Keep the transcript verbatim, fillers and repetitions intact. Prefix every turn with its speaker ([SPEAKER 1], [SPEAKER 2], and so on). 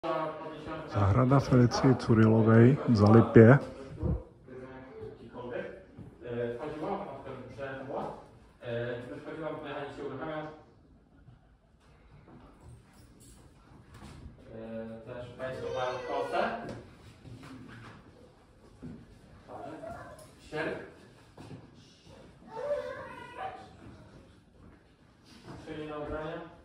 [SPEAKER 1] Zahrada Felicie Curylovej v Zalipě.
[SPEAKER 2] Też Państwo mają kosę. Sierp. Czyli na ubrania.